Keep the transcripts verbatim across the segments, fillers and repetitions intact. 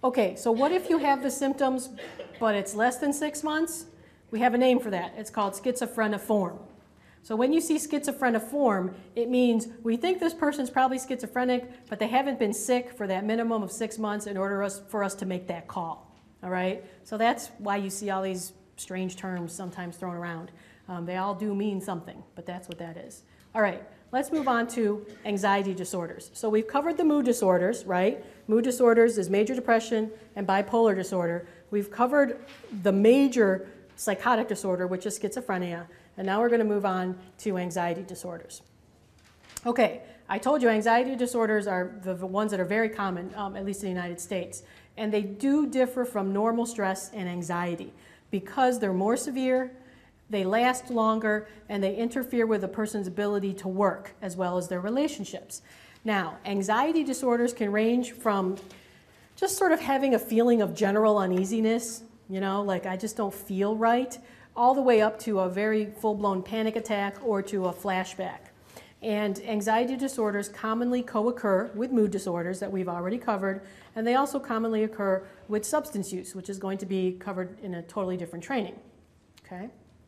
Okay, so what if you have the symptoms, but it's less than six months? We have a name for that. It's called schizophreniform. So when you see schizophreniform, it means we think this person's probably schizophrenic, but they haven't been sick for that minimum of six months in order us, for us to make that call. All right? So that's why you see all these strange terms sometimes thrown around. Um, they all do mean something, but that's what that is. All right, let's move on to anxiety disorders. So we've covered the mood disorders, right? Mood disorders is major depression and bipolar disorder. We've covered the major psychotic disorder, which is schizophrenia. And now we're going to move on to anxiety disorders. Okay, I told you anxiety disorders are the, the ones that are very common, um, at least in the United States. And they do differ from normal stress and anxiety because they're more severe, they last longer, and they interfere with a person's ability to work as well as their relationships. Now, anxiety disorders can range from just sort of having a feeling of general uneasiness, you know, like I just don't feel right, all the way up to a very full-blown panic attack or to a flashback. And anxiety disorders commonly co-occur with mood disorders that we've already covered, and they also commonly occur with substance use, which is going to be covered in a totally different training. Okay?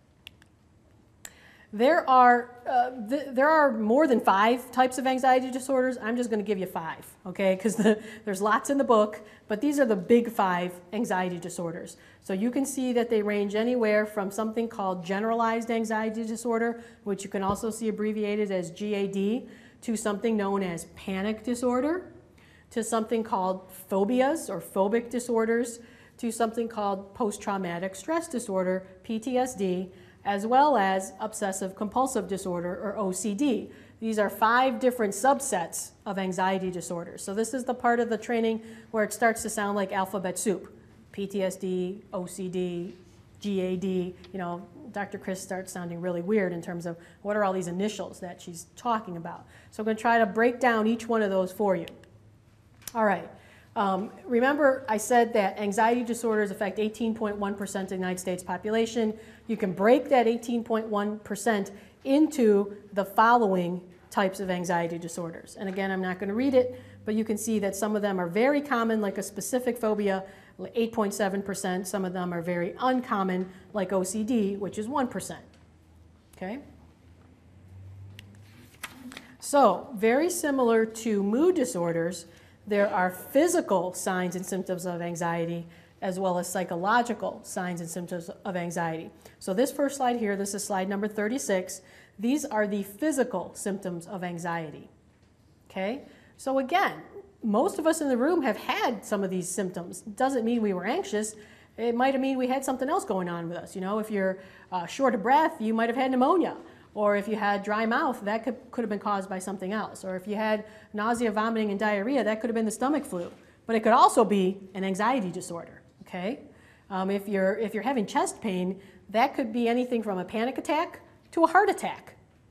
There are, uh, th there are more than five types of anxiety disorders. I'm just going to give you five, okay, because the, there's lots in the book, but these are the big five anxiety disorders. So you can see that they range anywhere from something called generalized anxiety disorder, which you can also see abbreviated as G A D, to something known as panic disorder, to something called phobias or phobic disorders, to something called post-traumatic stress disorder, P T S D, as well as obsessive compulsive disorder, or O C D. These are five different subsets of anxiety disorders. So this is the part of the training where it starts to sound like alphabet soup. P T S D, O C D, G A D, you know, Doctor Chris starts sounding really weird in terms of what are all these initials that she's talking about. So I'm going to try to break down each one of those for you. All right. Um, remember, I said that anxiety disorders affect eighteen point one percent of the United States population. You can break that eighteen point one percent into the following types of anxiety disorders. And again, I'm not going to read it, but you can see that some of them are very common, like a specific phobia, eight point seven percent. Some of them are very uncommon, like O C D, which is one percent. Okay? So, very similar to mood disorders, there are physical signs and symptoms of anxiety as well as psychological signs and symptoms of anxiety. So this first slide here, this is slide number thirty-six. These are the physical symptoms of anxiety. Okay? So again, most of us in the room have had some of these symptoms. Doesn't mean we were anxious. It might have mean we had something else going on with us. You know, if you're uh, short of breath, you might have had pneumonia. Or if you had dry mouth, that could, could have been caused by something else. Or if you had nausea, vomiting, and diarrhea, that could have been the stomach flu. But it could also be an anxiety disorder, okay? Um, if, you're, if you're having chest pain, that could be anything from a panic attack to a heart attack,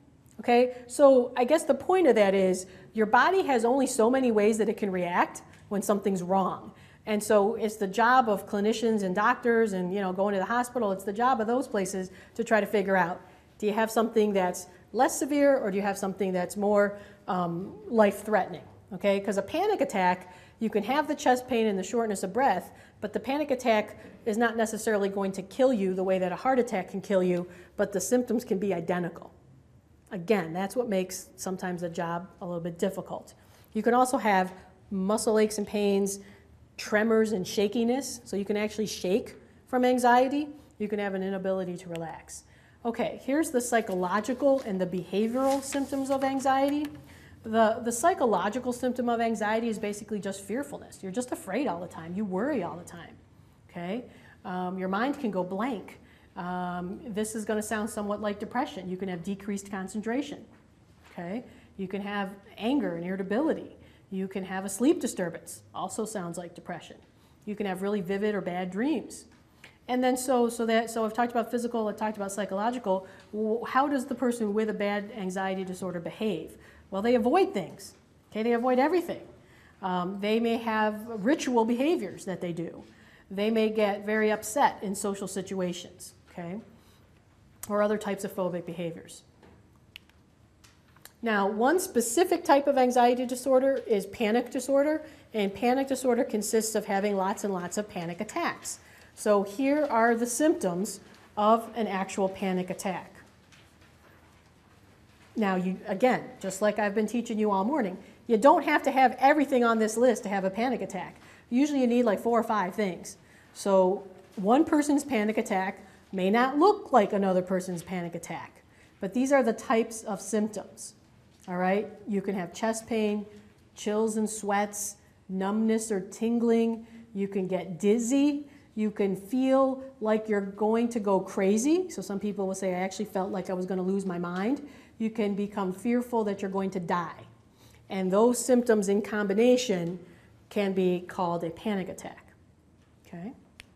okay? So I guess the point of that is your body has only so many ways that it can react when something's wrong. And so it's the job of clinicians and doctors and, you know, going to the hospital, it's the job of those places to try to figure out, do you have something that's less severe or do you have something that's more um, life-threatening, okay? Because a panic attack, you can have the chest pain and the shortness of breath, but the panic attack is not necessarily going to kill you the way that a heart attack can kill you, but the symptoms can be identical. Again, that's what makes sometimes the job a little bit difficult. You can also have muscle aches and pains, tremors and shakiness, so you can actually shake from anxiety. You can have an inability to relax. Okay, here's the psychological and the behavioral symptoms of anxiety. The, the psychological symptom of anxiety is basically just fearfulness. You're just afraid all the time. You worry all the time, okay? Um, your mind can go blank. Um, this is going to sound somewhat like depression. You can have decreased concentration, okay? You can have anger and irritability. You can have a sleep disturbance. Also sounds like depression. You can have really vivid or bad dreams. And then so, so that, so I've talked about physical, I've talked about psychological. How does the person with a bad anxiety disorder behave? Well, they avoid things, okay? They avoid everything. Um, they may have ritual behaviors that they do. They may get very upset in social situations, okay? Or other types of phobic behaviors. Now, one specific type of anxiety disorder is panic disorder, and panic disorder consists of having lots and lots of panic attacks. So here are the symptoms of an actual panic attack. Now, you, again, just like I've been teaching you all morning, you don't have to have everything on this list to have a panic attack. Usually you need like four or five things. So one person's panic attack may not look like another person's panic attack, but these are the types of symptoms. All right, you can have chest pain, chills and sweats, numbness or tingling. You can get dizzy. You can feel like you're going to go crazy. So some people will say, I actually felt like I was going to lose my mind. You can become fearful that you're going to die. And those symptoms in combination can be called a panic attack. Okay?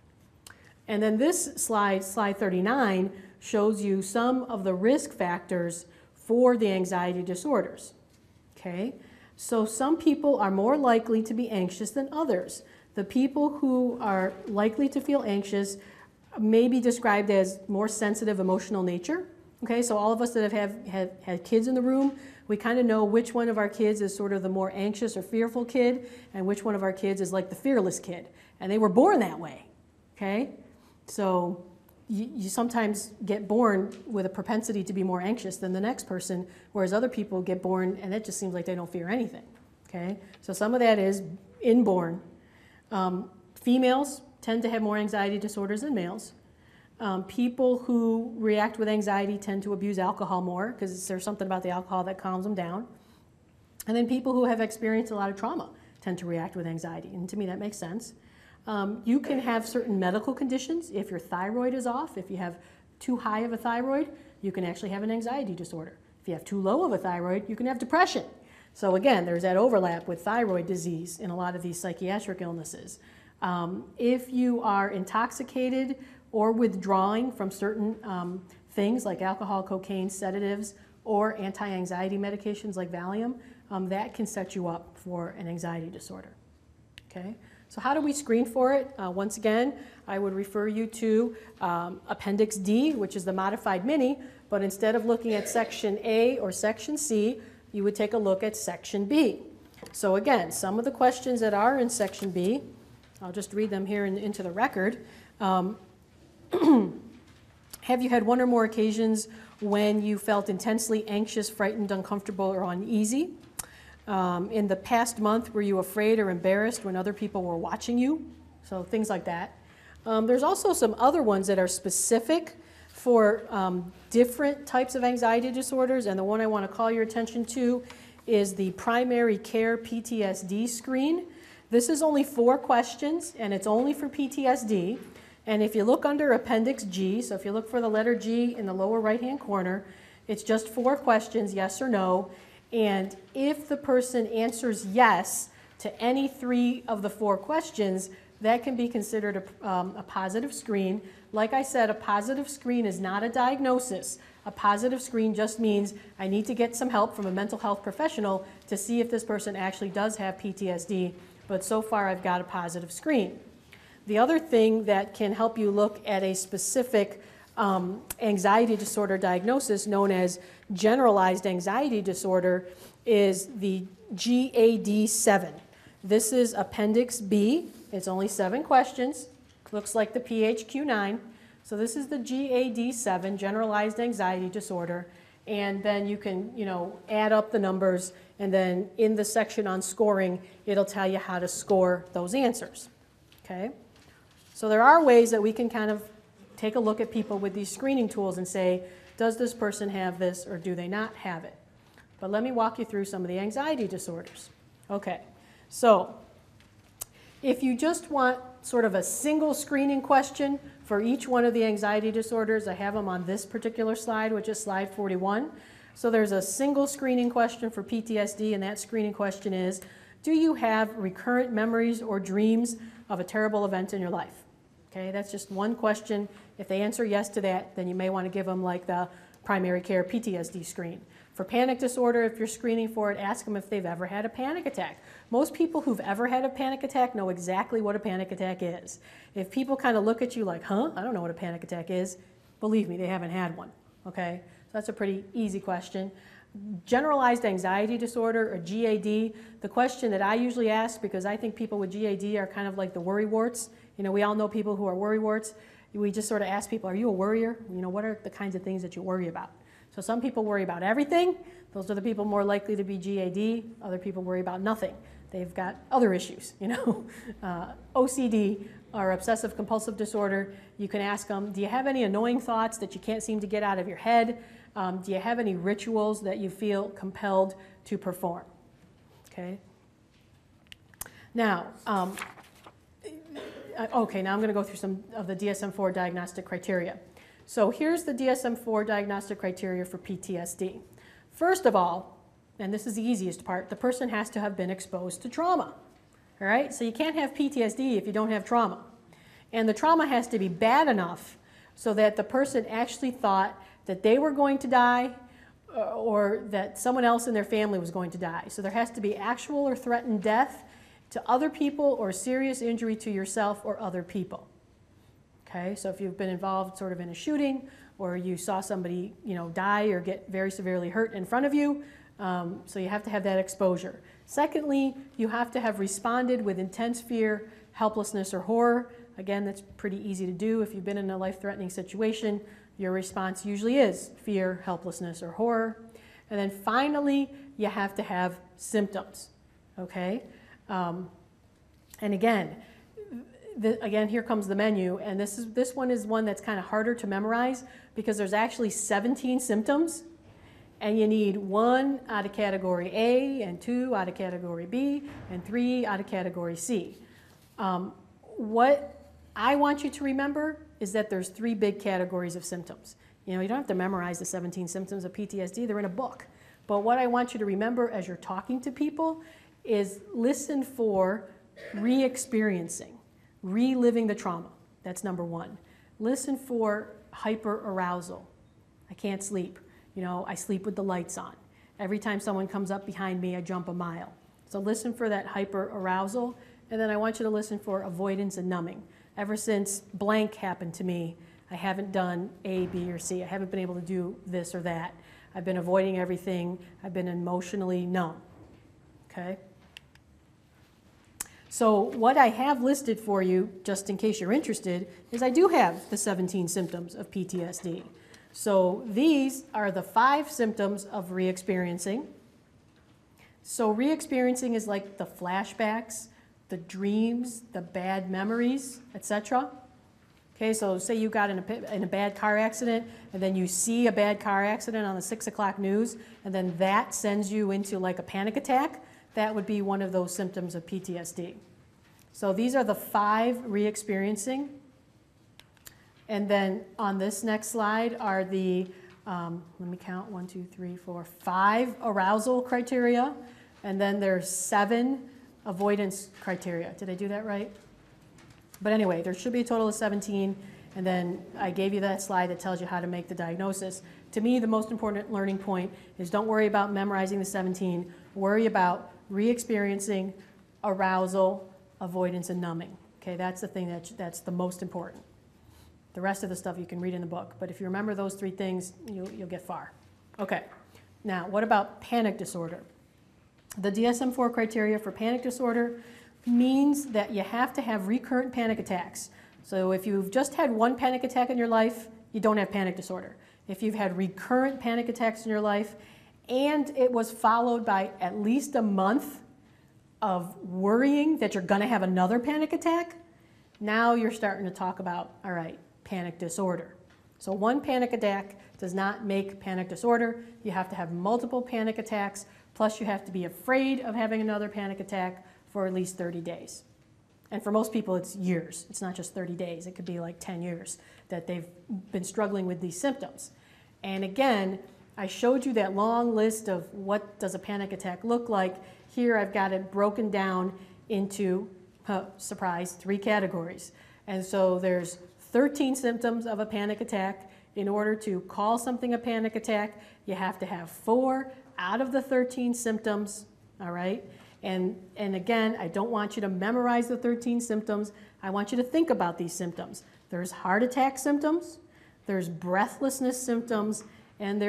And then this slide, slide thirty-nine, shows you some of the risk factors for the anxiety disorders. Okay? So some people are more likely to be anxious than others. The people who are likely to feel anxious may be described as more sensitive emotional nature. Okay, so all of us that have, have, have had kids in the room, we kind of know which one of our kids is sort of the more anxious or fearful kid, and which one of our kids is like the fearless kid. And they were born that way. Okay? So you, you sometimes get born with a propensity to be more anxious than the next person, whereas other people get born and it just seems like they don't fear anything. Okay? So some of that is inborn. Um, females tend to have more anxiety disorders than males. Um, people who react with anxiety tend to abuse alcohol more because there's something about the alcohol that calms them down. And then people who have experienced a lot of trauma tend to react with anxiety, and to me that makes sense. Um, you can have certain medical conditions. If your thyroid is off, if you have too high of a thyroid, you can actually have an anxiety disorder. If you have too low of a thyroid, you can have depression. So again, there's that overlap with thyroid disease in a lot of these psychiatric illnesses. Um, if you are intoxicated or withdrawing from certain um, things like alcohol, cocaine, sedatives, or anti-anxiety medications like Valium, um, that can set you up for an anxiety disorder. Okay? So how do we screen for it? Uh, once again, I would refer you to um, Appendix D, which is the modified mini, but instead of looking at Section A or Section C, you would take a look at Section B. So again, some of the questions that are in Section B, I'll just read them here in, into the record. Um, have you had one or more occasions when you felt intensely anxious, frightened, uncomfortable, or uneasy? Um, in the past month, were you afraid or embarrassed when other people were watching you? So things like that. Um, there's also some other ones that are specific for um, different types of anxiety disorders, and the one I want to call your attention to is the primary care P T S D screen. This is only four questions, and it's only for P T S D. And if you look under Appendix G, so if you look for the letter G in the lower right-hand corner, it's just four questions, yes or no. And if the person answers yes to any three of the four questions, that can be considered a, um, a positive screen. Like I said, a positive screen is not a diagnosis. A positive screen just means I need to get some help from a mental health professional to see if this person actually does have P T S D, but so far I've got a positive screen. The other thing that can help you look at a specific um, anxiety disorder diagnosis known as generalized anxiety disorder is the G A D seven. This is Appendix B. It's only seven questions. Looks like the P H Q nine. So this is the G A D seven, generalized anxiety disorder. And then you can, you know, add up the numbers, and then in the section on scoring, it'll tell you how to score those answers. Okay? So there are ways that we can kind of take a look at people with these screening tools and say, does this person have this or do they not have it? But let me walk you through some of the anxiety disorders. Okay, so if you just want sort of a single screening question for each one of the anxiety disorders, I have them on this particular slide, which is slide forty-one. So there's a single screening question for P T S D, and that screening question is, do you have recurrent memories or dreams of a terrible event in your life? Okay, that's just one question. If they answer yes to that, then you may want to give them like the primary care P T S D screen. For panic disorder, if you're screening for it, ask them if they've ever had a panic attack. Most people who've ever had a panic attack know exactly what a panic attack is. If people kind of look at you like, huh, I don't know what a panic attack is, believe me, they haven't had one. Okay, so that's a pretty easy question. Generalized anxiety disorder, or G A D, the question that I usually ask, because I think people with G A D are kind of like the worrywarts. You know, we all know people who are worrywarts. We just sort of ask people, are you a worrier? You know, what are the kinds of things that you worry about? So some people worry about everything. Those are the people more likely to be G A D. Other people worry about nothing. They've got other issues, you know. Uh, O C D, or obsessive compulsive disorder, you can ask them, do you have any annoying thoughts that you can't seem to get out of your head? Um, do you have any rituals that you feel compelled to perform? Okay. Now, um, okay, now I'm going to go through some of the D S M four diagnostic criteria. So here's the D S M four diagnostic criteria for P T S D. First of all, and this is the easiest part, the person has to have been exposed to trauma. All right? So you can't have P T S D if you don't have trauma. And the trauma has to be bad enough so that the person actually thought that they were going to die or that someone else in their family was going to die. So there has to be actual or threatened death to other people or serious injury to yourself or other people. Okay, so if you've been involved sort of in a shooting or you saw somebody, you know, die or get very severely hurt in front of you, um, so you have to have that exposure. Secondly, you have to have responded with intense fear, helplessness, or horror. Again, that's pretty easy to do. If you've been in a life-threatening situation, your response usually is fear, helplessness, or horror. And then finally, you have to have symptoms, okay? Um, and again, the, again, here comes the menu, and this, is, this one is one that's kind of harder to memorize because there's actually seventeen symptoms, and you need one out of category A, and two out of category B, and three out of category C. Um, what I want you to remember is that there's three big categories of symptoms. You know, you don't have to memorize the seventeen symptoms of P T S D, they're in a book. But what I want you to remember as you're talking to people is listen for re-experiencing, reliving the trauma. That's number one. Listen for hyper-arousal. I can't sleep. You know, I sleep with the lights on. Every time someone comes up behind me, I jump a mile. So listen for that hyper-arousal, and then I want you to listen for avoidance and numbing. Ever since blank happened to me, I haven't done A, B, or C. I haven't been able to do this or that. I've been avoiding everything. I've been emotionally numb, okay? So what I have listed for you, just in case you're interested, is I do have the seventeen symptoms of P T S D. So these are the five symptoms of re-experiencing. So re-experiencing is like the flashbacks, the dreams, the bad memories, et cetera. Okay, so say you got in a, in a bad car accident, and then you see a bad car accident on the six o'clock news, and then that sends you into like a panic attack. That would be one of those symptoms of P T S D. So these are the five re-experiencing. And then on this next slide are the, um, let me count, one, two, three, four, five arousal criteria. And then there's seven avoidance criteria. Did I do that right? But anyway, there should be a total of seventeen. And then I gave you that slide that tells you how to make the diagnosis. To me, the most important learning point is don't worry about memorizing the seventeen. Worry about re-experiencing, arousal, avoidance, and numbing. Okay, that's the thing that, that's the most important. The rest of the stuff you can read in the book. But if you remember those three things, you'll, you'll get far. Okay, now what about panic disorder? The D S M four criteria for panic disorder means that you have to have recurrent panic attacks. So if you've just had one panic attack in your life, you don't have panic disorder. If you've had recurrent panic attacks in your life, and it was followed by at least a month of worrying that you're going to have another panic attack, now you're starting to talk about, all right, panic disorder. So one panic attack does not make panic disorder. You have to have multiple panic attacks, plus you have to be afraid of having another panic attack for at least thirty days. And for most people, it's years. It's not just thirty days. It could be like ten years that they've been struggling with these symptoms. And again, I showed you that long list of what does a panic attack look like. Here I've got it broken down into, uh, surprise, three categories. And so there's thirteen symptoms of a panic attack. In order to call something a panic attack, you have to have four out of the thirteen symptoms, all right? And, and again, I don't want you to memorize the thirteen symptoms. I want you to think about these symptoms. There's heart attack symptoms, there's breathlessness symptoms, and there's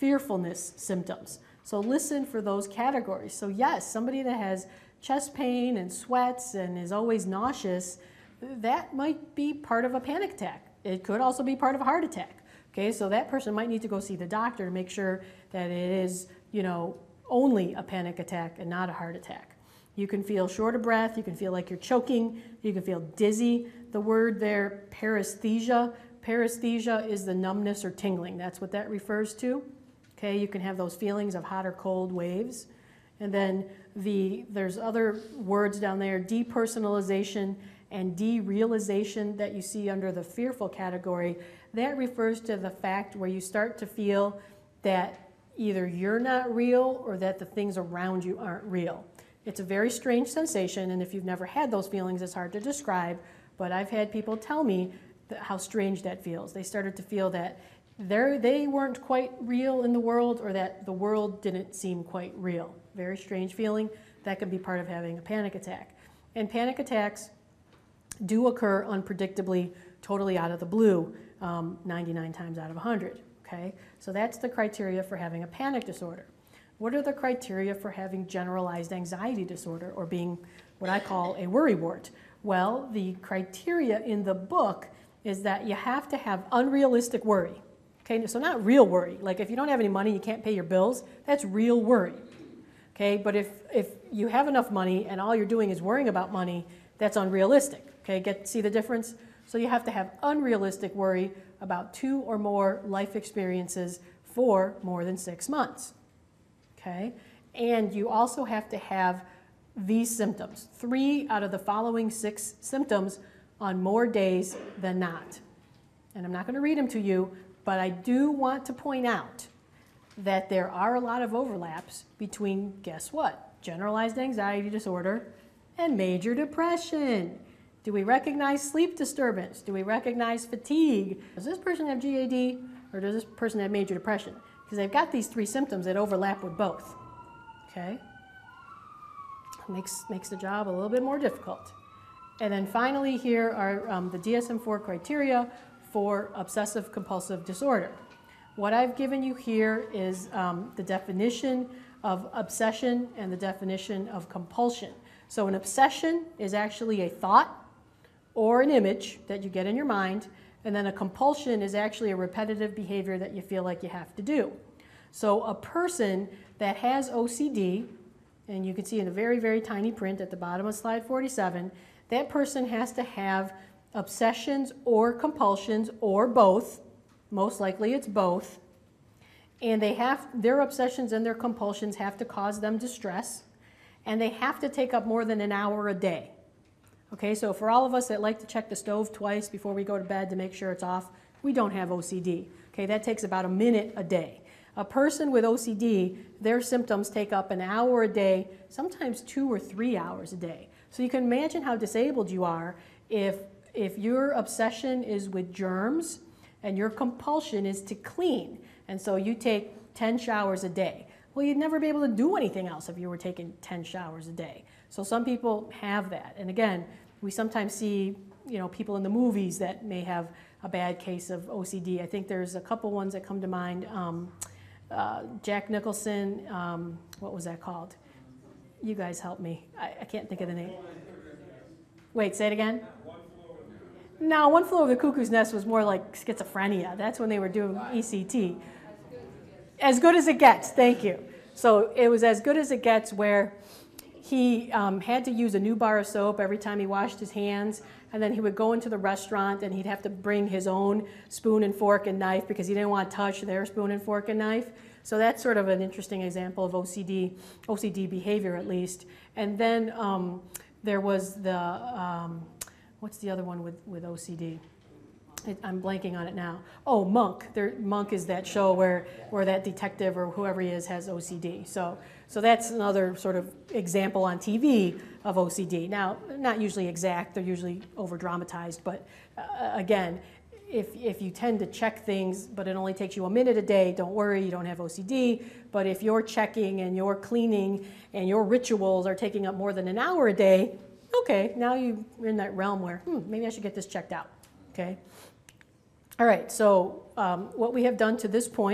fearfulness symptoms. So listen for those categories. So yes, somebody that has chest pain and sweats and is always nauseous, that might be part of a panic attack. It could also be part of a heart attack. Okay, so that person might need to go see the doctor to make sure that it is, you know, only a panic attack and not a heart attack. You can feel short of breath, you can feel like you're choking, you can feel dizzy. The word there, paresthesia. Paresthesia is the numbness or tingling. That's what that refers to. Okay, you can have those feelings of hot or cold waves. And then the, there's other words down there, depersonalization and derealization that you see under the fearful category. That refers to the fact where you start to feel that either you're not real or that the things around you aren't real. It's a very strange sensation, and if you've never had those feelings, it's hard to describe, but I've had people tell me that how strange that feels. They started to feel that they're, they weren't quite real in the world, or that the world didn't seem quite real. Very strange feeling. That can be part of having a panic attack. And panic attacks do occur unpredictably, totally out of the blue, um, ninety-nine times out of one hundred. Okay? So that's the criteria for having a panic disorder. What are the criteria for having generalized anxiety disorder, or being what I call a worrywart? Well, the criteria in the book is that you have to have unrealistic worry. Okay, so not real worry. Like if you don't have any money, you can't pay your bills, that's real worry. Okay, but if, if you have enough money and all you're doing is worrying about money, that's unrealistic. Okay, get see the difference? So you have to have unrealistic worry about two or more life experiences for more than six months. Okay, and you also have to have these symptoms, three out of the following six symptoms on more days than not. And I'm not going to read them to you, but I do want to point out that there are a lot of overlaps between, guess what, generalized anxiety disorder and major depression. Do we recognize sleep disturbance? Do we recognize fatigue? Does this person have G A D, or does this person have major depression? Because they've got these three symptoms that overlap with both. Okay? Makes, makes the job a little bit more difficult. And then finally here are um, the D S M four criteria for obsessive compulsive disorder. What I've given you here is um, the definition of obsession and the definition of compulsion. So an obsession is actually a thought or an image that you get in your mind, and then a compulsion is actually a repetitive behavior that you feel like you have to do. So a person that has O C D, and you can see in a very, very tiny print at the bottom of slide forty-seven, that person has to have obsessions or compulsions or both. Most likely it's both. And they have, their obsessions and their compulsions have to cause them distress, and they have to take up more than an hour a day. Okay, so for all of us that like to check the stove twice before we go to bed to make sure it's off, we don't have O C D. Okay, that takes about a minute a day. A person with O C D, their symptoms take up an hour a day, sometimes two or three hours a day. So you can imagine how disabled you are if, if your obsession is with germs and your compulsion is to clean. And so you take ten showers a day. Well, you'd never be able to do anything else if you were taking ten showers a day. So some people have that. And again, we sometimes see, you know, people in the movies that may have a bad case of O C D. I think there's a couple ones that come to mind. Um, uh, Jack Nicholson, um, what was that called? You guys help me. I, I can't think of the name. Wait, say it again? No, One Flew Over the Cuckoo's Nest was more like schizophrenia. That's when they were doing E C T. As Good as It Gets, thank you. So it was As Good as It Gets, where he um, had to use a new bar of soap every time he washed his hands, and then he would go into the restaurant and he'd have to bring his own spoon and fork and knife because he didn't want to touch their spoon and fork and knife. So that's sort of an interesting example of O C D, O C D behavior at least. And then um, there was the, um, what's the other one with, with O C D? It, I'm blanking on it now. Oh, Monk. There, Monk is that show where, where that detective or whoever he is has O C D. So, so that's another sort of example on T V of O C D. Now, not usually exact. They're usually over-dramatized. But uh, again, if, if you tend to check things, but it only takes you a minute a day, don't worry, you don't have O C D. But if you're checking and you're cleaning and your rituals are taking up more than an hour a day, okay, now you're in that realm where, hmm, maybe I should get this checked out. Okay. All right, so um, what we have done to this point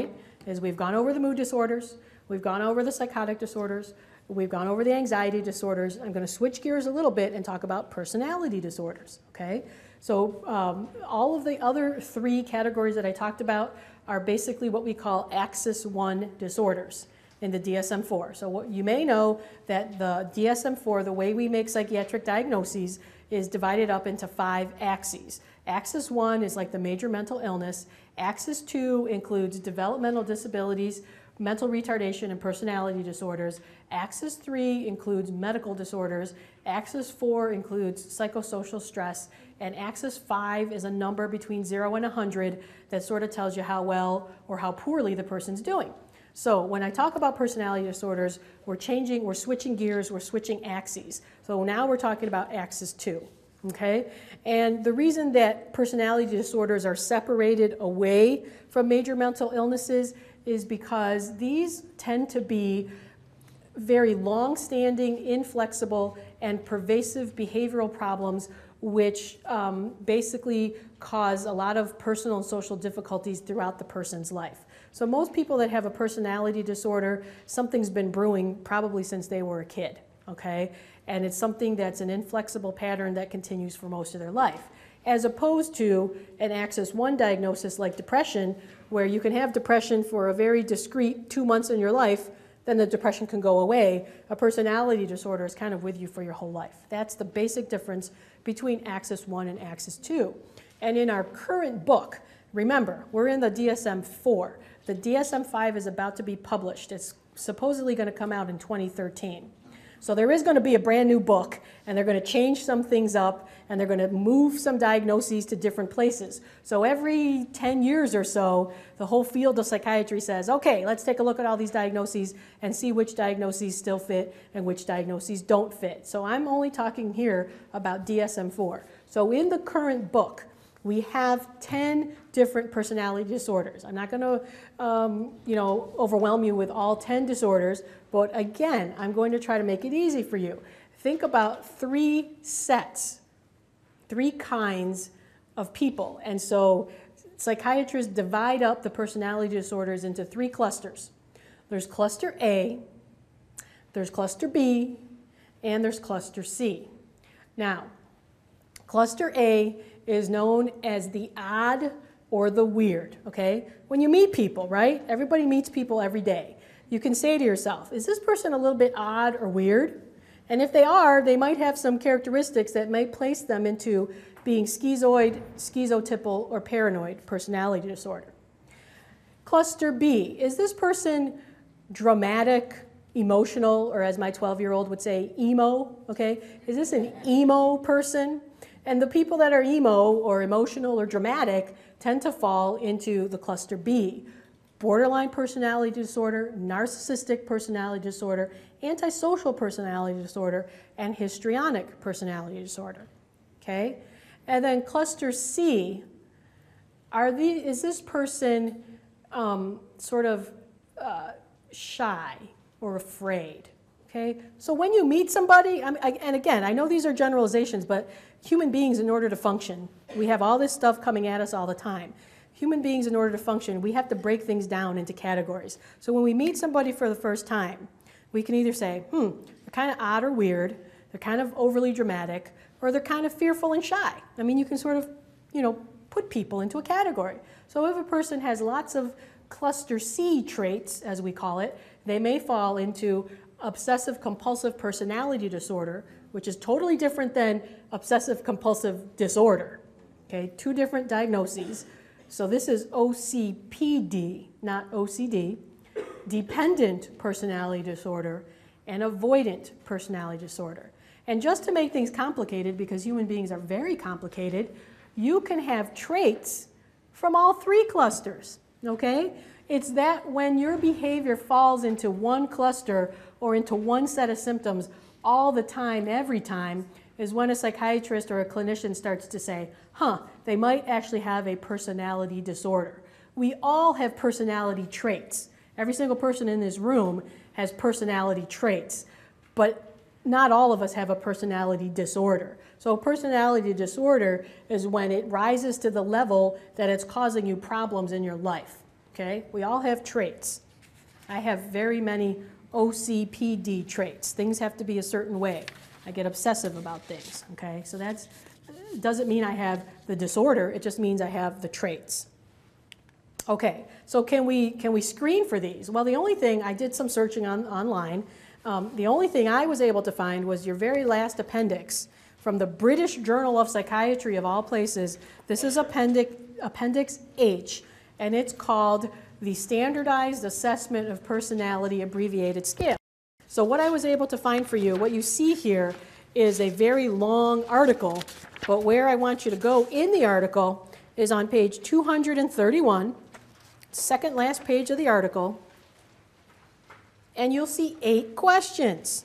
is we've gone over the mood disorders, we've gone over the psychotic disorders, we've gone over the anxiety disorders. I'm going to switch gears a little bit and talk about personality disorders, okay? So um, all of the other three categories that I talked about are basically what we call axis one disorders in the D S M four. So what you may know that the D S M four, the way we make psychiatric diagnoses, is divided up into five axes. Axis one is like the major mental illness. Axis two includes developmental disabilities, mental retardation, and personality disorders. Axis three includes medical disorders. Axis four includes psychosocial stress. And axis five is a number between zero and one hundred that sort of tells you how well or how poorly the person's doing. So when I talk about personality disorders, we're changing, we're switching gears, we're switching axes. So now we're talking about axis two, okay? And the reason that personality disorders are separated away from major mental illnesses is because these tend to be very long-standing, inflexible, and pervasive behavioral problems which um, basically cause a lot of personal and social difficulties throughout the person's life. So most people that have a personality disorder, something's been brewing probably since they were a kid, okay? And it's something that's an inflexible pattern that continues for most of their life, as opposed to an axis one diagnosis like depression, where you can have depression for a very discrete two months in your life, then the depression can go away. A personality disorder is kind of with you for your whole life. That's the basic difference between axis one and axis two. And in our current book, remember, we're in the D S M four. The D S M five is about to be published. It's supposedly going to come out in twenty thirteen. So there is going to be a brand new book, and they're going to change some things up, and they're going to move some diagnoses to different places. So every ten years or so, the whole field of psychiatry says, okay, let's take a look at all these diagnoses and see which diagnoses still fit and which diagnoses don't fit. So I'm only talking here about D S M four. So in the current book, we have ten different personality disorders. I'm not going to um, you know, overwhelm you with all ten disorders, but again, I'm going to try to make it easy for you. Think about three sets, three kinds of people. And so psychiatrists divide up the personality disorders into three clusters. There's cluster A, there's cluster B, and there's cluster C. Now, cluster A is known as the odd or the weird, okay? When you meet people, right? Everybody meets people every day. You can say to yourself, is this person a little bit odd or weird? And if they are, they might have some characteristics that may place them into being schizoid, schizotypal, or paranoid personality disorder. Cluster B, is this person dramatic, emotional, or as my twelve-year-old would say, emo, okay? Is this an emo person? And the people that are emo or emotional or dramatic tend to fall into the cluster B. Borderline personality disorder, narcissistic personality disorder, antisocial personality disorder, and histrionic personality disorder, okay? And then cluster C, are the, is this person um, sort of uh, shy or afraid, okay? So when you meet somebody, I mean, I, and again, I know these are generalizations, but human beings, in order to function, we have all this stuff coming at us all the time. Human beings, in order to function, we have to break things down into categories. So when we meet somebody for the first time, we can either say, hmm, they're kind of odd or weird, they're kind of overly dramatic, or they're kind of fearful and shy. I mean, you can sort of, you know, put people into a category. So if a person has lots of cluster C traits, as we call it, they may fall into obsessive compulsive personality disorder, which is totally different than obsessive compulsive disorder. Okay, two different diagnoses. So this is O C P D, not O C D, dependent personality disorder, and avoidant personality disorder. And just to make things complicated, because human beings are very complicated, you can have traits from all three clusters, okay? It's that when your behavior falls into one cluster or into one set of symptoms all the time, every time, is when a psychiatrist or a clinician starts to say, huh, they might actually have a personality disorder. We all have personality traits. Every single person in this room has personality traits, but not all of us have a personality disorder. So a personality disorder is when it rises to the level that it's causing you problems in your life, okay? We all have traits. I have very many O C P D traits. Things have to be a certain way. I get obsessive about things, okay? So that's, doesn't mean I have the disorder, it just means I have the traits. Okay, so can we, can we screen for these? Well, the only thing, I did some searching on, online, um, the only thing I was able to find was your very last appendix from the British Journal of Psychiatry of all places. This is appendix, Appendix H, and it's called the Standardized Assessment of Personality Abbreviated Scale. So what I was able to find for you, what you see here is a very long article, but where I want you to go in the article is on page two hundred thirty-one, second last page of the article, and you'll see eight questions.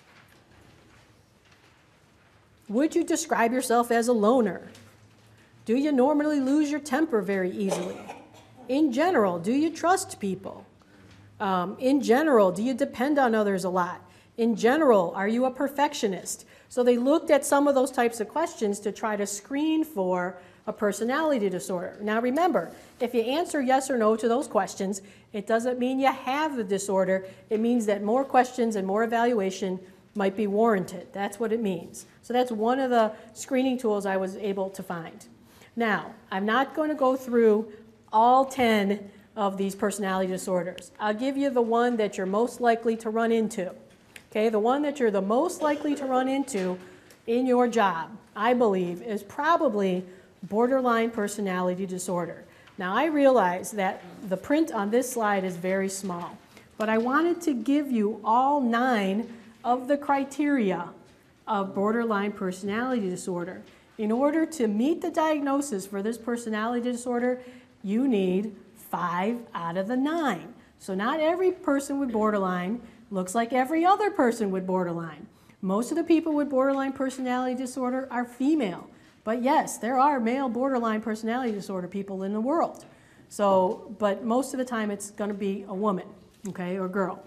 Would you describe yourself as a loner? Do you normally lose your temper very easily? In general, do you trust people? Um, in general, do you depend on others a lot? In general, are you a perfectionist? So they looked at some of those types of questions to try to screen for a personality disorder. Now remember, if you answer yes or no to those questions, it doesn't mean you have the disorder. It means that more questions and more evaluation might be warranted. That's what it means. So that's one of the screening tools I was able to find. Now, I'm not going to go through all ten of these personality disorders. I'll give you the one that you're most likely to run into. Okay, the one that you're the most likely to run into in your job, I believe, is probably borderline personality disorder. Now, I realize that the print on this slide is very small, but I wanted to give you all nine of the criteria of borderline personality disorder. In order to meet the diagnosis for this personality disorder, you need five out of the nine. So not every person with borderline looks like every other person with borderline. Most of the people with borderline personality disorder are female. But yes, there are male borderline personality disorder people in the world. So, but most of the time it's going to be a woman, okay, or girl.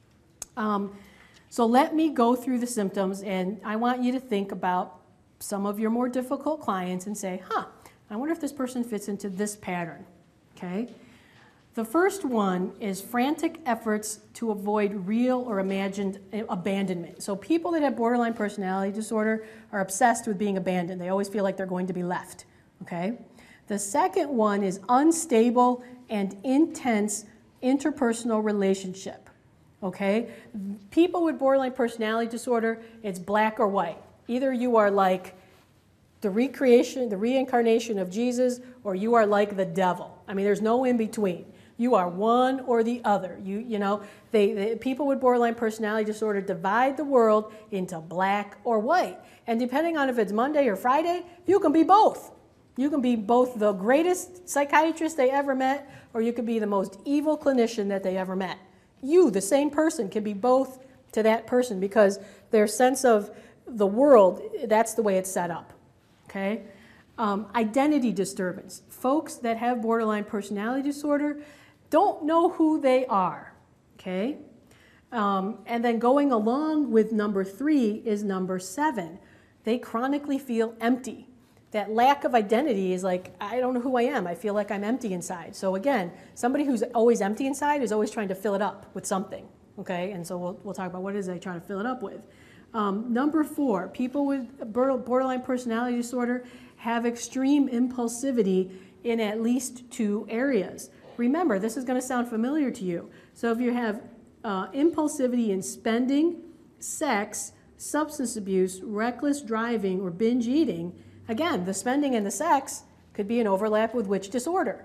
Um, so let me go through the symptoms, and I want you to think about some of your more difficult clients and say, huh, I wonder if this person fits into this pattern, okay? The first one is frantic efforts to avoid real or imagined abandonment. So people that have borderline personality disorder are obsessed with being abandoned. They always feel like they're going to be left, okay? The second one is unstable and intense interpersonal relationship, okay? People with borderline personality disorder, it's black or white. Either you are like the recreation, the reincarnation of Jesus, or you are like the devil. I mean, there's no in between. You are one or the other. You, you know, they, they, people with borderline personality disorder divide the world into black or white. And depending on if it's Monday or Friday, you can be both. You can be both the greatest psychiatrist they ever met, or you could be the most evil clinician that they ever met. You, the same person, can be both to that person because their sense of the world, that's the way it's set up, okay? Um, identity disturbance. Folks that have borderline personality disorder don't know who they are, okay? Um, and then going along with number three is number seven. They chronically feel empty. That lack of identity is like, I don't know who I am. I feel like I'm empty inside. So again, somebody who's always empty inside is always trying to fill it up with something, okay? And so we'll, we'll talk about what it is they try to fill it up with. Um, number four, people with borderline personality disorder have extreme impulsivity in at least two areas. Remember, this is going to sound familiar to you. So if you have uh, impulsivity in spending, sex, substance abuse, reckless driving, or binge eating, again, the spending and the sex could be an overlap with which disorder?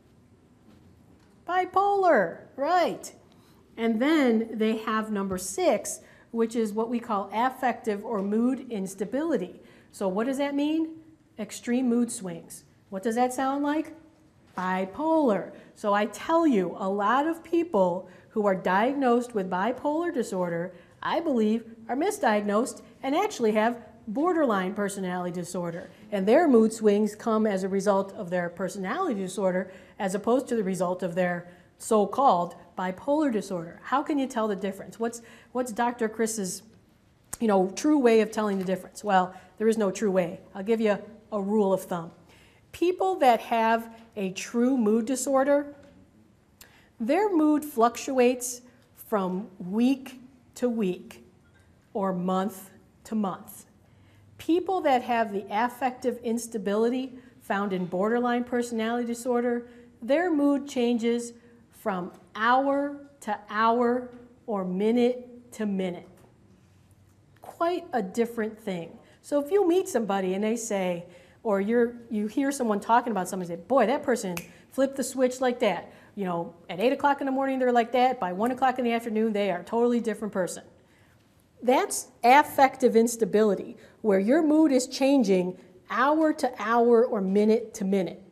Bipolar, right. And then they have number six, which is what we call affective or mood instability. So what does that mean? Extreme mood swings. What does that sound like? Bipolar. So I tell you, a lot of people who are diagnosed with bipolar disorder, I believe, are misdiagnosed and actually have borderline personality disorder. And their mood swings come as a result of their personality disorder as opposed to the result of their so-called bipolar disorder. How can you tell the difference? What's, what's Doctor Chris's, you know, true way of telling the difference? Well, there is no true way. I'll give you a rule of thumb. People that have a true mood disorder their mood fluctuates from week to week or month to month. People that have the affective instability found in borderline personality disorder, their mood changes from hour to hour or minute to minute. Quite a different thing. So if you meet somebody and they say, or you're, you hear someone talking about somebody, say, boy, that person flipped the switch like that. You know, at eight o'clock in the morning they're like that, by one o'clock in the afternoon they are a totally different person. That's affective instability, where your mood is changing hour to hour or minute to minute.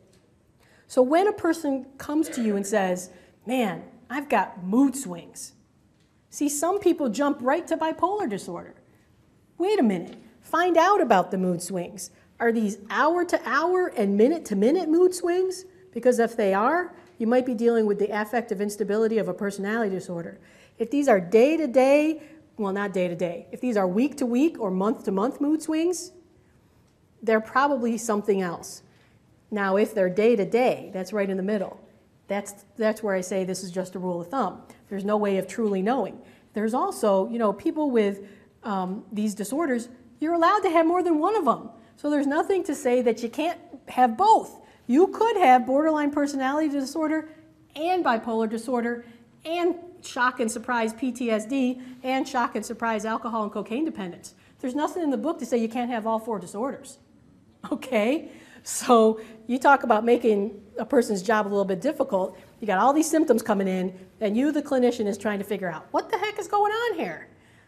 So when a person comes to you and says, man, I've got mood swings. See, some people jump right to bipolar disorder. Wait a minute, find out about the mood swings. Are these hour to hour and minute to minute mood swings? Because if they are, you might be dealing with the affective instability of a personality disorder. If these are day to day, well, not day to day, if these are week to week or month to month mood swings, they're probably something else. Now, if they're day to day, that's right in the middle. That's, that's where I say this is just a rule of thumb. There's no way of truly knowing. There's also, you know, people with um, these disorders, you're allowed to have more than one of them. So there's nothing to say that you can't have both. You could have borderline personality disorder and bipolar disorder and shock and surprise P T S D and shock and surprise alcohol and cocaine dependence. There's nothing in the book to say you can't have all four disorders. Okay? So you talk about making a person's job a little bit difficult. You got all these symptoms coming in, and you, the clinician, is trying to figure out what the heck is going on here.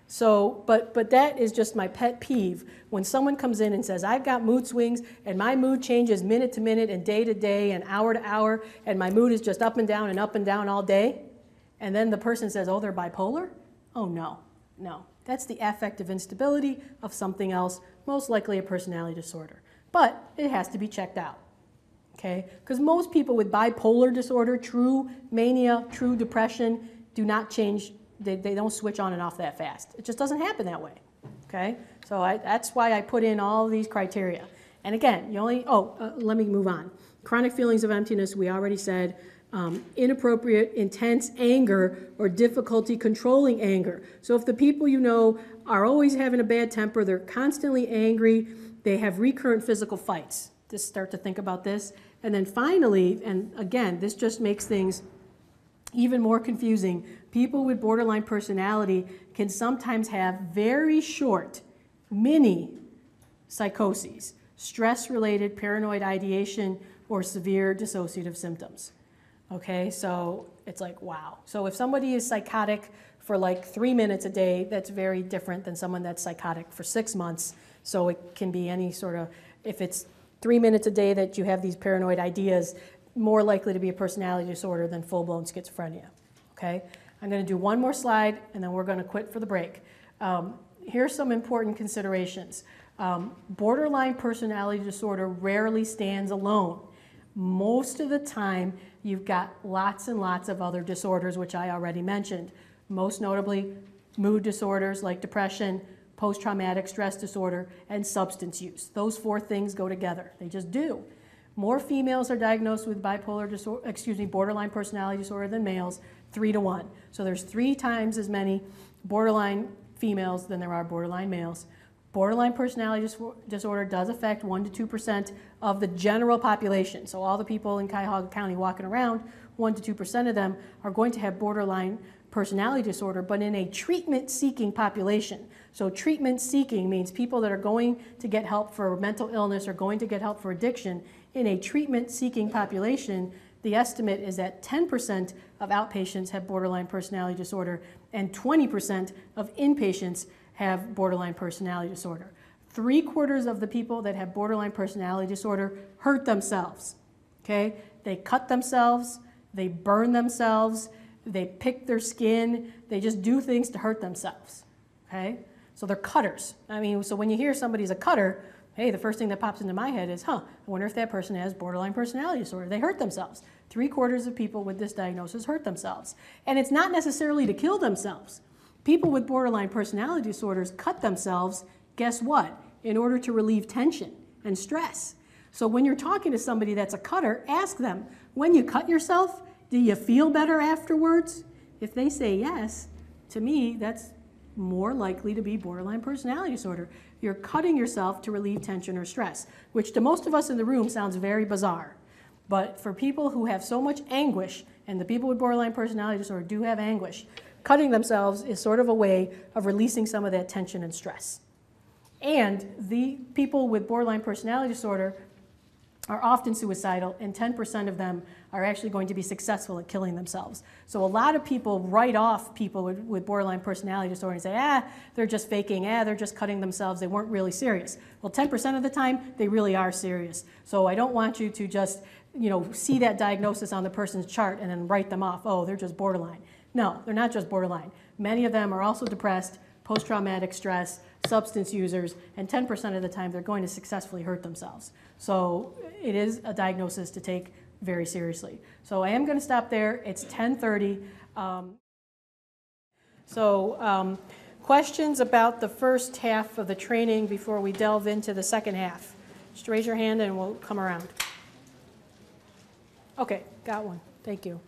So, but, but that is just my pet peeve. When someone comes in and says, I've got mood swings, and my mood changes minute to minute and day to day and hour to hour, and my mood is just up and down and up and down all day, and then the person says, oh, they're bipolar? Oh, no, no. That's the affective instability of something else, most likely a personality disorder. But it has to be checked out, okay? Because most people with bipolar disorder, true mania, true depression, do not change. They, they don't switch on and off that fast. It just doesn't happen that way, okay? So I, that's why I put in all these criteria. And again, you only, oh, uh, let me move on. Chronic feelings of emptiness, we already said. Um, inappropriate, intense anger or difficulty controlling anger. So if the people you know are always having a bad temper, they're constantly angry, they have recurrent physical fights. Just start to think about this. And then finally, and again, this just makes things even more confusing, people with borderline personality can sometimes have very short, mini psychoses, stress-related paranoid ideation, or severe dissociative symptoms. Okay, so it's like, wow. So if somebody is psychotic for like three minutes a day, that's very different than someone that's psychotic for six months. So it can be any sort of, if it's three minutes a day that you have these paranoid ideas, more likely to be a personality disorder than full-blown schizophrenia. Okay, I'm going to do one more slide and then we're going to quit for the break. Um, here's some important considerations. Um, borderline personality disorder rarely stands alone. Most of the time, you've got lots and lots of other disorders, which I already mentioned. Most notably, mood disorders like depression, post-traumatic stress disorder, and substance use. Those four things go together. They just do. More females are diagnosed with bipolar disorder, excuse me, borderline personality disorder than males, three to one. So there's three times as many borderline females than there are borderline males. Borderline personality disorder does affect one to two percent of the general population. So all the people in Cuyahoga County walking around, one to two percent of them are going to have borderline personality disorder, but in a treatment-seeking population. So treatment-seeking means people that are going to get help for mental illness or going to get help for addiction. In a treatment-seeking population, the estimate is that ten percent of outpatients have borderline personality disorder and twenty percent of inpatients have borderline personality disorder. Three quarters of the people that have borderline personality disorder hurt themselves, okay? They cut themselves, they burn themselves, they pick their skin, they just do things to hurt themselves, okay? So they're cutters. I mean, so when you hear somebody's a cutter, hey, the first thing that pops into my head is, huh, I wonder if that person has borderline personality disorder. They hurt themselves. Three quarters of people with this diagnosis hurt themselves. And it's not necessarily to kill themselves. People with borderline personality disorders cut themselves, guess what? In order to relieve tension and stress. So when you're talking to somebody that's a cutter, ask them, when you cut yourself, Do you feel better afterwards? If they say yes, to me, that's more likely to be borderline personality disorder. You're cutting yourself to relieve tension or stress, which to most of us in the room sounds very bizarre. But for people who have so much anguish, and the people with borderline personality disorder do have anguish, cutting themselves is sort of a way of releasing some of that tension and stress. And the people with borderline personality disorder are often suicidal, and ten percent of them are actually going to be successful at killing themselves. So a lot of people write off people with, with borderline personality disorder and say, ah, they're just faking, ah, they're just cutting themselves, they weren't really serious. Well, ten percent of the time, they really are serious. So I don't want you to just, you know, see that diagnosis on the person's chart and then write them off, oh, they're just borderline. No, they're not just borderline. Many of them are also depressed, post-traumatic stress, substance users, and ten percent of the time they're going to successfully hurt themselves. So it is a diagnosis to take very seriously. So I am going to stop there. It's ten thirty. Um, so um, questions about the first half of the training before we delve into the second half? Just raise your hand and we'll come around. Okay, got one. Thank you.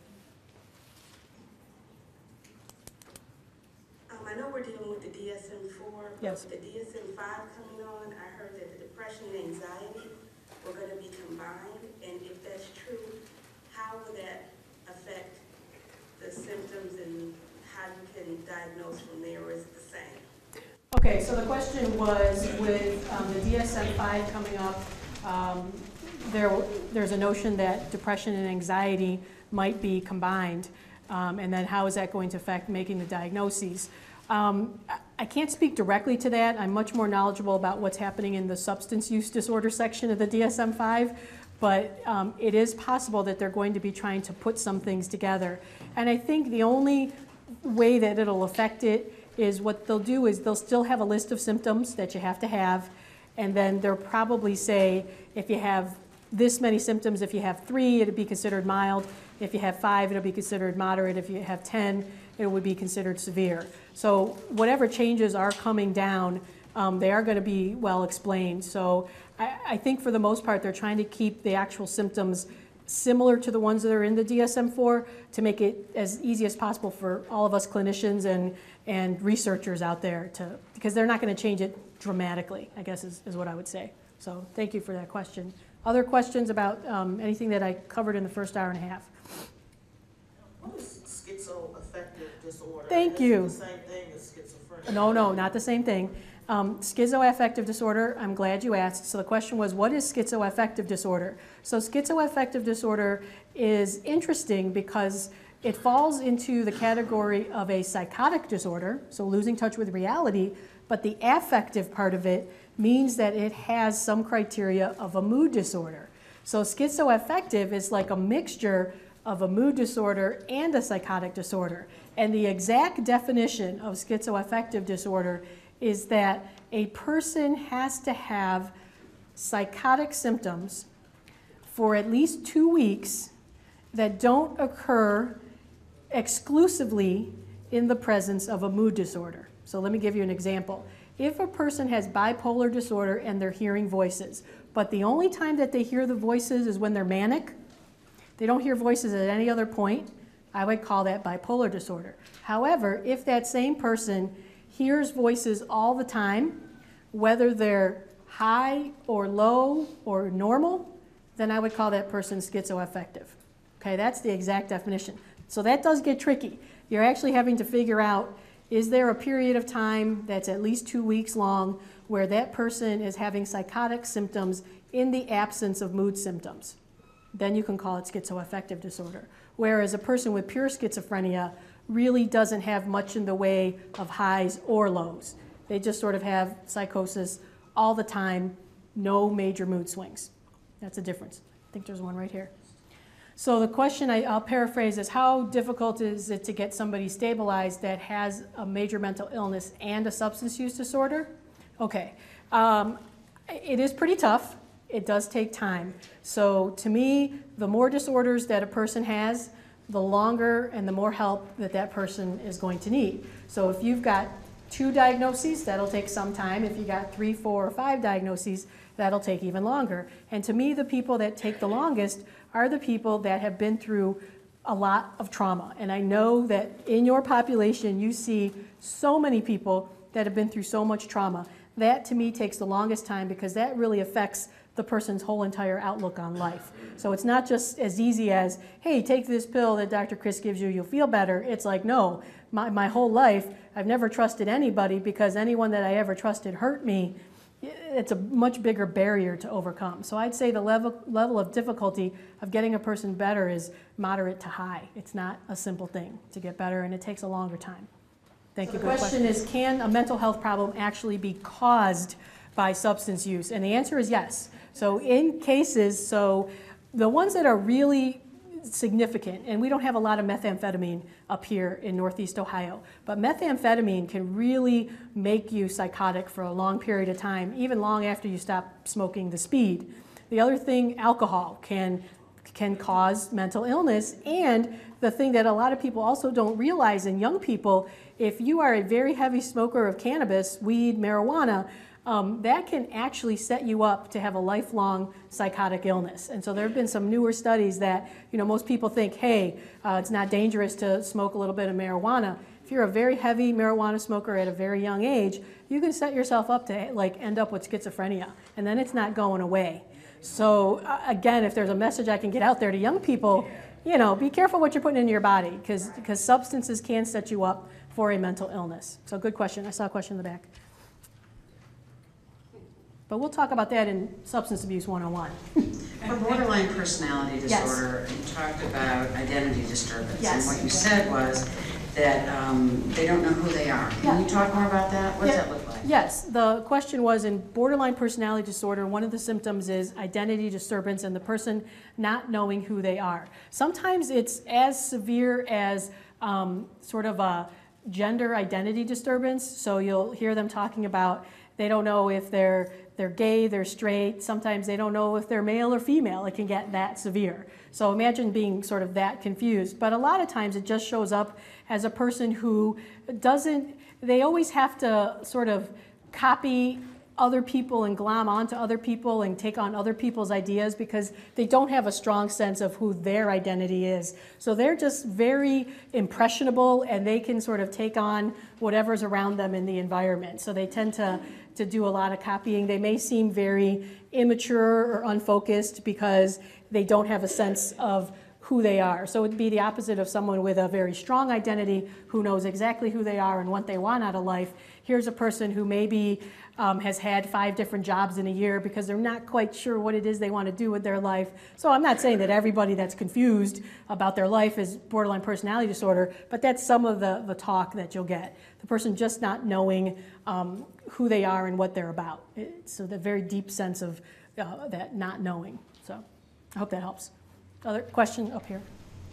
Um, I know we're dealing with the D S M four, but Yes. with the D S M five coming on, I heard that the depression and anxiety were going to be combined, and if that's true, how will that affect the symptoms and how you can diagnose from there, or is it the same? Okay, so the question was with um, the D S M five coming up, um, there, there's a notion that depression and anxiety might be combined, um, and then how is that going to affect making the diagnoses? Um, I can't speak directly to that. I'm much more knowledgeable about what's happening in the substance use disorder section of the D S M five, but um, it is possible that they're going to be trying to put some things together. And I think the only way that it'll affect it is what they'll do is they'll still have a list of symptoms that you have to have, and then they'll probably say if you have this many symptoms, if you have three, it'll be considered mild. If you have five, it'll be considered moderate. If you have ten, it would be considered severe. So whatever changes are coming down, um, they are going to be well explained. So I, I think for the most part, they're trying to keep the actual symptoms similar to the ones that are in the D S M four to make it as easy as possible for all of us clinicians and, and researchers out there, to, because they're not going to change it dramatically, I guess is, is what I would say. So thank you for that question. Other questions about um, anything that I covered in the first hour and a half? What is schizoaffective disorder? Thank Is you. it the same thing as schizophrenia? No, no, not the same thing. Um, schizoaffective disorder, I'm glad you asked. So the question was, what is schizoaffective disorder? So schizoaffective disorder is interesting because it falls into the category of a psychotic disorder, so losing touch with reality, but the affective part of it means that it has some criteria of a mood disorder. So schizoaffective is like a mixture of a mood disorder and a psychotic disorder. And the exact definition of schizoaffective disorder is that a person has to have psychotic symptoms for at least two weeks that don't occur exclusively in the presence of a mood disorder. So let me give you an example. If a person has bipolar disorder and they're hearing voices, but the only time that they hear the voices is when they're manic, they don't hear voices at any other point, I would call that bipolar disorder. However, if that same person hears voices all the time, whether they're high or low or normal, then I would call that person schizoaffective. Okay, that's the exact definition. So that does get tricky. You're actually having to figure out, is there a period of time that's at least two weeks long where that person is having psychotic symptoms in the absence of mood symptoms? Then you can call it schizoaffective disorder. Whereas a person with pure schizophrenia really doesn't have much in the way of highs or lows. They just sort of have psychosis all the time, no major mood swings. That's the difference. I think there's one right here. So the question, I, I'll paraphrase, is how difficult is it to get somebody stabilized that has a major mental illness and a substance use disorder? Okay, um, it is pretty tough. It does take time. So to me, the more disorders that a person has, the longer and the more help that that person is going to need. So if you've got two diagnoses, that'll take some time. If you got three, four, or five diagnoses, that'll take even longer. And to me, the people that take the longest are the people that have been through a lot of trauma. And I know that in your population, you see so many people that have been through so much trauma. That to me takes the longest time because that really affects the person's whole entire outlook on life. So it's not just as easy as, hey, take this pill that Doctor Chris gives you, you'll feel better. It's like, no, my, my whole life, I've never trusted anybody because anyone that I ever trusted hurt me. It's a much bigger barrier to overcome. So I'd say the level, level of difficulty of getting a person better is moderate to high. It's not a simple thing to get better, and it takes a longer time. Thank you. The question is, can a mental health problem actually be caused by substance use? And the answer is yes. So in cases, so the ones that are really significant, and we don't have a lot of methamphetamine up here in Northeast Ohio, but methamphetamine can really make you psychotic for a long period of time, even long after you stop smoking the speed. The other thing, alcohol can, can cause mental illness, and the thing that a lot of people also don't realize in young people, if you are a very heavy smoker of cannabis, weed, marijuana, Um, that can actually set you up to have a lifelong psychotic illness. And so there have been some newer studies that, you know, most people think, hey, uh, it's not dangerous to smoke a little bit of marijuana. If you're a very heavy marijuana smoker at a very young age, you can set yourself up to like end up with schizophrenia, and then it's not going away. So uh, again, if there's a message I can get out there to young people, you know, be careful what you're putting into your body, because because substances can set you up for a mental illness. So good question. I saw a question in the back. But we'll talk about that in Substance Abuse one oh one. For borderline personality disorder, yes. You talked about identity disturbance. Yes. And what you said was that um, they don't know who they are. Can yeah. you talk more about that? What does yeah. that look like? Yes. The question was, in borderline personality disorder, one of the symptoms is identity disturbance and the person not knowing who they are. Sometimes it's as severe as um, sort of a gender identity disturbance. So you'll hear them talking about they don't know if they're they're gay, they're straight. Sometimes they don't know if they're male or female. It can get that severe. So imagine being sort of that confused. But a lot of times it just shows up as a person who doesn't, they always have to sort of copy other people and glom onto other people and take on other people's ideas because they don't have a strong sense of who their identity is. So they're just very impressionable, and they can sort of take on whatever's around them in the environment. So they tend to, to do a lot of copying. They may seem very immature or unfocused because they don't have a sense of who they are. So it'd be the opposite of someone with a very strong identity who knows exactly who they are and what they want out of life. Here's a person who maybe um, has had five different jobs in a year because they're not quite sure what it is they want to do with their life. So I'm not saying that everybody that's confused about their life is borderline personality disorder, but that's some of the, the talk that you'll get. The person just not knowing um, who they are and what they're about. It, so the very deep sense of uh, that not knowing. So I hope that helps. Other question up here?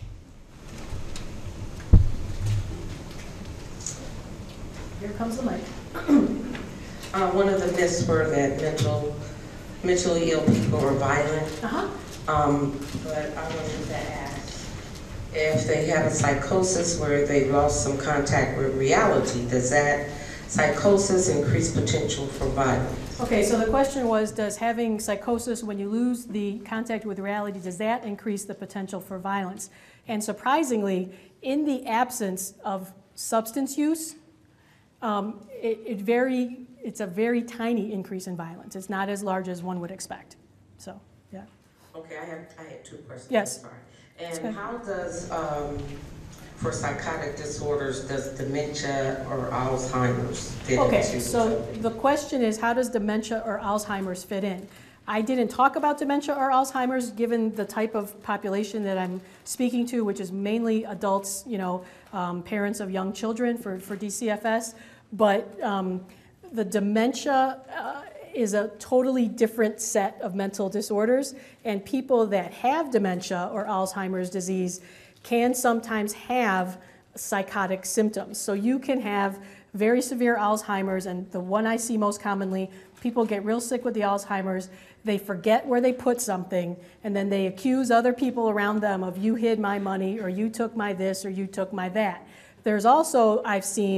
Here comes the mic. uh, one of the myths were that mental, mentally ill people are violent. Uh-huh. Um, but I wanted to ask if they have a psychosis where they've lost some contact with reality, does that psychosis increase potential for violence? Okay, so the question was, does having psychosis when you lose the contact with reality, does that increase the potential for violence? And surprisingly, in the absence of substance use, um, it, it very, it's a very tiny increase in violence. It's not as large as one would expect. So, yeah. Okay, I have I had two questions. Yes. Sorry. And how does, um, for psychotic disorders, does dementia or Alzheimer's fit okay, into? Okay, so the question is, how does dementia or Alzheimer's fit in? I didn't talk about dementia or Alzheimer's given the type of population that I'm speaking to, which is mainly adults, you know, um, parents of young children for, for D C F S. But um, the dementia uh, is a totally different set of mental disorders, and people that have dementia or Alzheimer's disease can sometimes have psychotic symptoms. So you can have very severe Alzheimer's, and the one I see most commonly, people get real sick with the Alzheimer's, they forget where they put something, and then they accuse other people around them of, you hid my money, or you took my this, or you took my that. There's also, I've seen,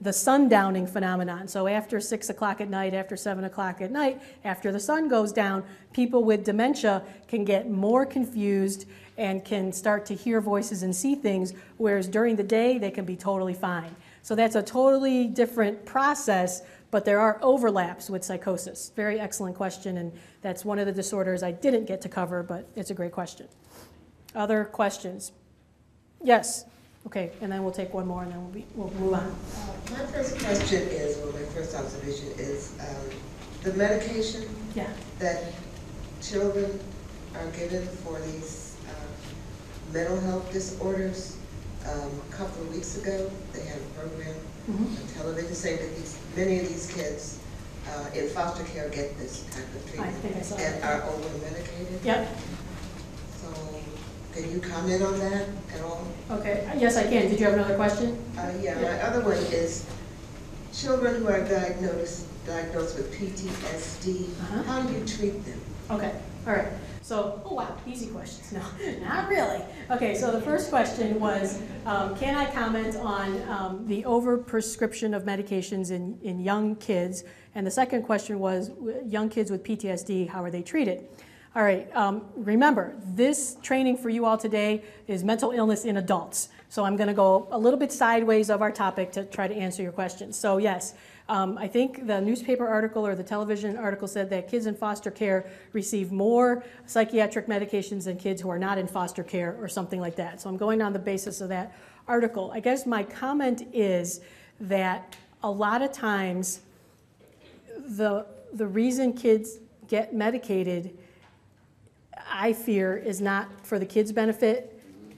the sundowning phenomenon. So after six o'clock at night, after seven o'clock at night, after the sun goes down, people with dementia can get more confused and can start to hear voices and see things, whereas during the day they can be totally fine. So that's a totally different process, but there are overlaps with psychosis. Very excellent question, and that's one of the disorders I didn't get to cover, but it's a great question. Other questions? Yes. Okay, and then we'll take one more and then we'll, be, we'll move on. Uh, my first question is, well, my first observation is um, the medication yeah. that children are given for these uh, mental health disorders. Um, a couple of weeks ago, they had a program mm-hmm. on television saying that these, many of these kids uh, in foster care get this type of treatment I think I saw and that. are over-medicated. Yep. So, can you comment on that at all? Okay, yes I can. Did you have another question? Uh, yeah, yeah, my other one is children who are diagnosed diagnosed with P T S D, uh-huh. how do you treat them? Okay, all right. So, oh wow, easy questions. No, not really. Okay, so the first question was, um, can I comment on um, the overprescription of medications in, in young kids? And the second question was, young kids with P T S D, how are they treated? All right, um, remember, this training for you all today is mental illness in adults. So I'm gonna go a little bit sideways of our topic to try to answer your questions. So yes, um, I think the newspaper article or the television article said that kids in foster care receive more psychiatric medications than kids who are not in foster care or something like that. So I'm going on the basis of that article. I guess my comment is that a lot of times the, the reason kids get medicated, I fear, is not for the kids' benefit,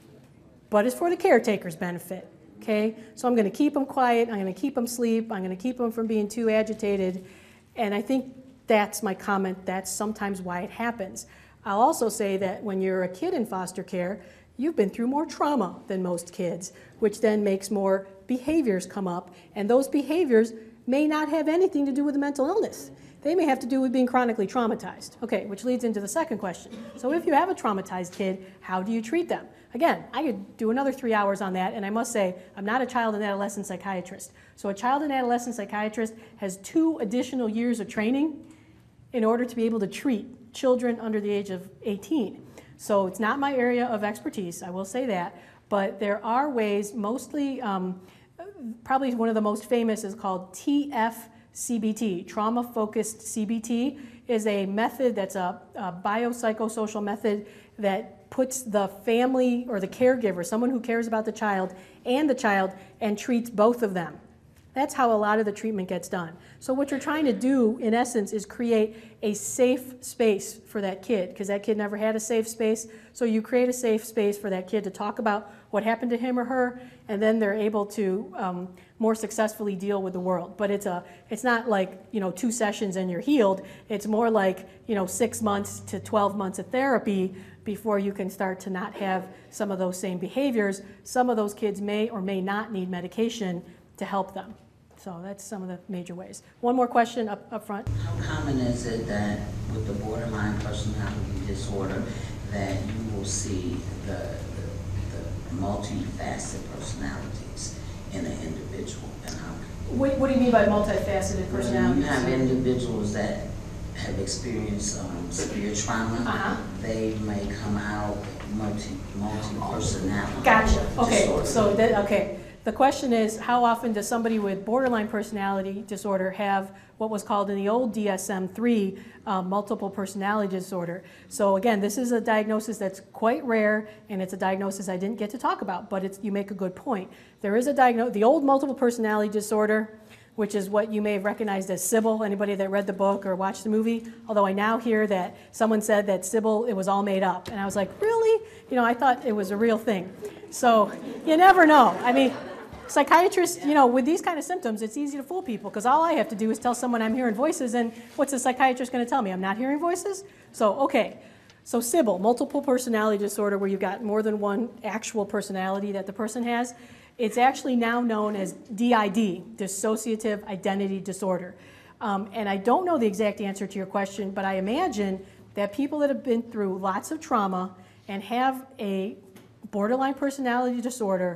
but it's for the caretaker's benefit, okay? So I'm gonna keep them quiet, I'm gonna keep them asleep, I'm gonna keep them from being too agitated, and I think that's my comment, that's sometimes why it happens. I'll also say that when you're a kid in foster care, you've been through more trauma than most kids, which then makes more behaviors come up, and those behaviors may not have anything to do with the mental illness. They may have to do with being chronically traumatized. Okay, which leads into the second question. So if you have a traumatized kid, how do you treat them? Again, I could do another three hours on that, and I must say, I'm not a child and adolescent psychiatrist. So a child and adolescent psychiatrist has two additional years of training in order to be able to treat children under the age of eighteen. So it's not my area of expertise, I will say that, but there are ways, mostly, um, probably one of the most famous is called T F C B T, trauma-focused C B T, is a method that's a, a biopsychosocial method that puts the family or the caregiver, someone who cares about the child, and the child, and treats both of them. That's how a lot of the treatment gets done. So what you're trying to do, in essence, is create a safe space for that kid, because that kid never had a safe space. So you create a safe space for that kid to talk about what happened to him or her, and then they're able to um, more successfully deal with the world. But it's a, it's not like, you know, two sessions and you're healed. It's more like, you know, six months to twelve months of therapy before you can start to not have some of those same behaviors. Some of those kids may or may not need medication to help them. So that's some of the major ways. One more question up, up front. How common is it that with the borderline personality disorder that you will see the, the, the multifaceted personalities in an individual? And how, what, what do you mean by multifaceted personality? You have individuals that have experienced um, severe trauma. Uh-huh. They may come out multi, multi-personality. Gotcha. Okay, disorder. so that, okay. The question is, how often does somebody with borderline personality disorder have what was called in the old D S M three uh, multiple personality disorder? So again, this is a diagnosis that's quite rare, and it's a diagnosis I didn't get to talk about, but it's, you make a good point. There is a diagnosis, the old multiple personality disorder, which is what you may have recognized as Sybil, anybody that read the book or watched the movie, although I now hear that someone said that Sybil, it was all made up. And I was like, really? You know, I thought it was a real thing. So you never know. I mean, psychiatrists, you know, with these kind of symptoms, it's easy to fool people because all I have to do is tell someone I'm hearing voices, and what's a psychiatrist going to tell me? I'm not hearing voices? So, okay. So Sybil, multiple personality disorder, where you've got more than one actual personality that the person has, it's actually now known as D I D, dissociative identity disorder. Um, and I don't know the exact answer to your question, but I imagine that people that have been through lots of trauma and have a borderline personality disorder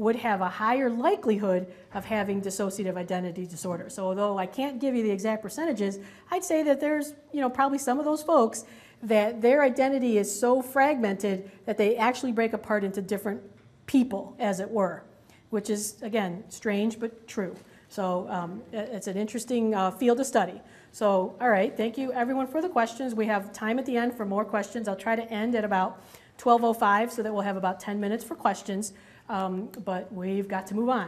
would have a higher likelihood of having dissociative identity disorder. So although I can't give you the exact percentages, I'd say that there's, you know, probably some of those folks that their identity is so fragmented that they actually break apart into different people, as it were, which is, again, strange but true. So um, it's an interesting uh, field of study. So, all right, thank you everyone for the questions. We have time at the end for more questions. I'll try to end at about twelve oh five so that we'll have about ten minutes for questions, um, but we've got to move on.